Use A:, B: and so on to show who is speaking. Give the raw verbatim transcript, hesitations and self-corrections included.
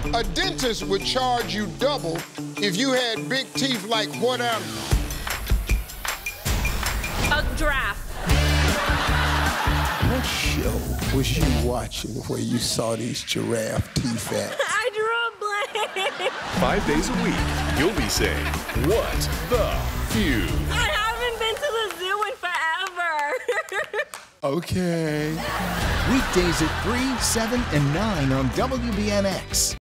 A: A dentist would charge you double if you had big teeth like what animal?
B: A giraffe.
A: What show was you watching where you saw these giraffe teeth at?
B: I drew a blank.
C: Five days a week, you'll be saying, what the Feud?
B: I haven't been to the zoo in forever.
A: Okay.
D: Weekdays at three, seven, and nine on W B N X.